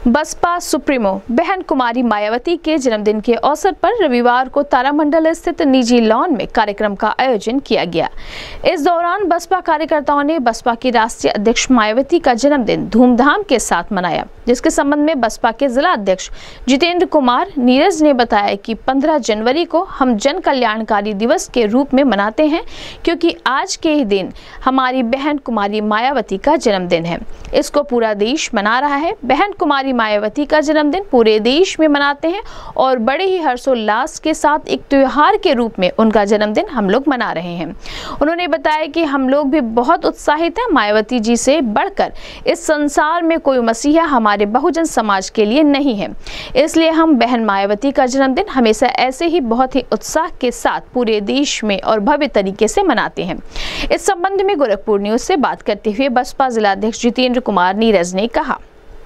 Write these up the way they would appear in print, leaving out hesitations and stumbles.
Baspa supremo बहन कुमारी मायावती के जन्मदिन के अवसर पर रविवार को तारामंडल स्थित निजी लॉन में कार्यक्रम का आयोजन किया गया। इस दौरान बसपा कार्यकर्ताओं ने बसपा की राष्ट्रीय अध्यक्ष मायावती का जन्मदिन धूमधाम के साथ मनाया, जिसके संबंध में बसपा के जिला अध्यक्ष जितेंद्र कुमार नीरज ने बताया कि 15 जनवरी को हम जन कल्याणकारी दिवस के रूप में मनाते हैं, क्योंकि आज के ही दिन हमारी बहन कुमारी मायावती का जन्मदिन है। इसको पूरा देश मना रहा है। बहन कुमारी मायावती का जन्मदिन पूरे देश में मनाते हैं और बड़े ही हर्षोल्लास के साथ एक त्योहार के रूप में उनका जन्मदिन हम लोग मना रहे हैं। उन्होंने बताया कि हम लोग भी बहुत उत्साहित हैं। मायावती जी से बढ़कर इस संसार में कोई मसीहा हमारे बहुजन समाज के लिए नहीं है, इसलिए हम बहन मायावती का जन्मदिन हमेशा ऐसे ही बहुत ही उत्साह के साथ पूरे देश में और भव्य तरीके से मनाते हैं। इस संबंध में गोरखपुर न्यूज से बात करते हुए बसपा जिलाध्यक्ष जितेंद्र कुमार नीरज ने कहा।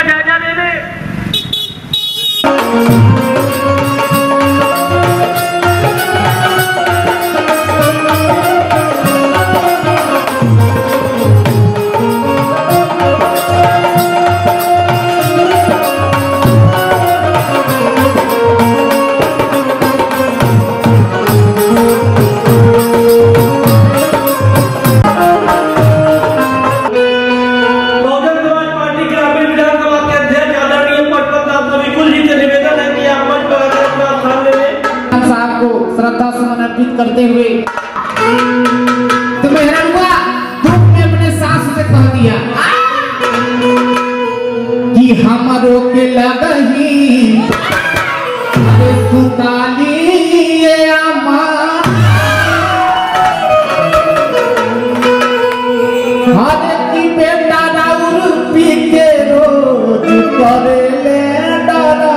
श्रद्धा सुमन अर्पित करते हुए तो मेहरनुआ धूप में अपने सास से कह दिया कि हमरो के लगही अरे सुताली ये अम्मा हरे की बेटा राउर पी के रोज करे ले डरा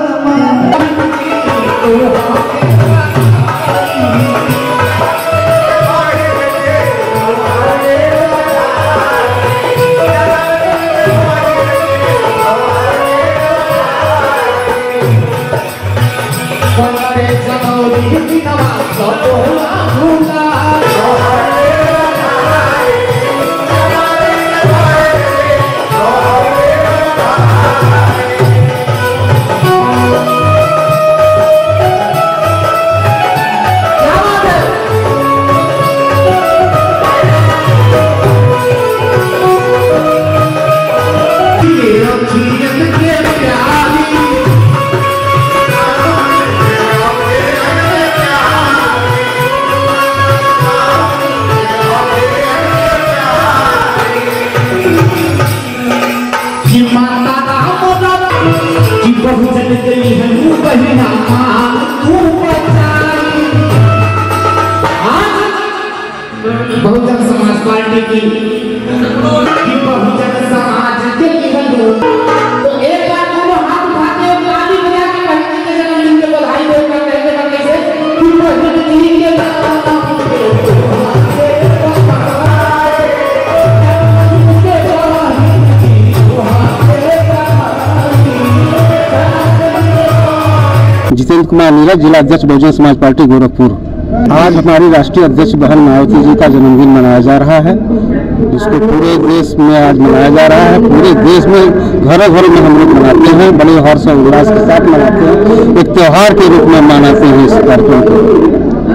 बहुजन समाज पार्टी की बहुजन समाज के तो एक बार दोनों हाथ उठाते हुए ताली बजा के बहन के जन्मदिन की बधाई देकर कहते हैं कैसे कि बहुजन जी के जितेंद्र कुमार नीरज, जिला अध्यक्ष बहुजन समाज पार्टी गोरखपुर। आज हमारी राष्ट्रीय अध्यक्ष बहन मायावती जी का जन्मदिन मनाया जा रहा है, जिसको पूरे देश में आज मनाया जा रहा है। पूरे देश में घरों घरों में हम लोग मनाते हैं, बड़े हर्ष और उल्लास के साथ मनाते हैं, एक त्योहार के रूप में मनाते हैं इस कार्यक्रम को।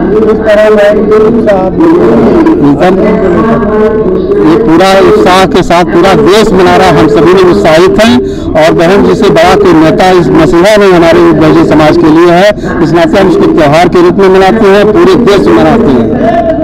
ये पूरा उत्साह के साथ पूरा देश मना रहा है, हम सभी लोग उत्साहित हैं और बहन जी से बड़ा कोई नेता इस मसीहा में हमारे बहुजन समाज के लिए है, इस नाते हम इसको त्योहार के रूप में मनाते हैं, पूरे देश में मनाते हैं।